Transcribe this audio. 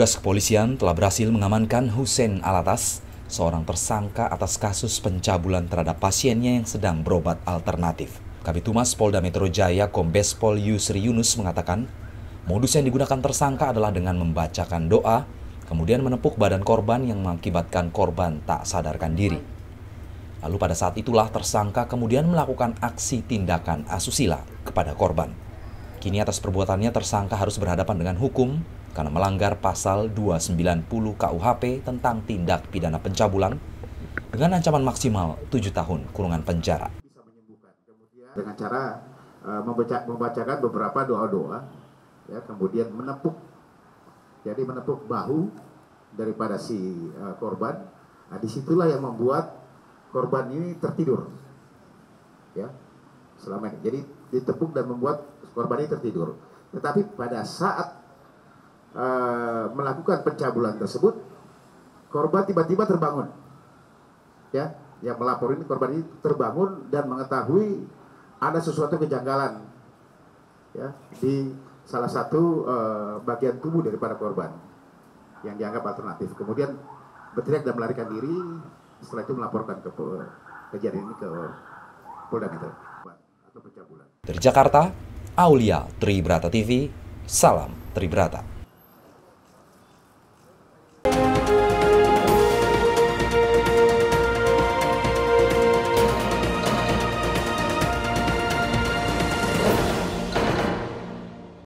Petugas kepolisian telah berhasil mengamankan Hussein Alatas, seorang tersangka atas kasus pencabulan terhadap pasiennya yang sedang berobat alternatif. Kabid Humas Polda Metro Jaya Kombes Pol Yusri Yunus mengatakan, modus yang digunakan tersangka adalah dengan membacakan doa, kemudian menepuk badan korban yang mengakibatkan korban tak sadarkan diri. Lalu pada saat itulah tersangka kemudian melakukan aksi tindakan asusila kepada korban. Kini atas perbuatannya tersangka harus berhadapan dengan hukum karena melanggar pasal 290 KUHP tentang tindak pidana pencabulan dengan ancaman maksimal 7 tahun kurungan penjara. Dengan cara membacakan beberapa doa-doa, ya, kemudian menepuk bahu daripada si korban. Nah, disitulah yang membuat korban ini tertidur, ya, selama ini. Jadi ditepuk dan membuat korban ini tertidur. Tetapi pada saat melakukan pencabulan tersebut, korban tiba-tiba terbangun, ya, yang melapor ini korban ini terbangun dan mengetahui ada sesuatu kejanggalan, ya, di salah satu bagian tubuh daripada korban yang dianggap alternatif. Kemudian berteriak dan melarikan diri. Setelah itu melaporkan ke kejadian ini ke Polda Metro atau pencabulan. Dari Jakarta, Aulia Tribrata TV, salam Tribrata.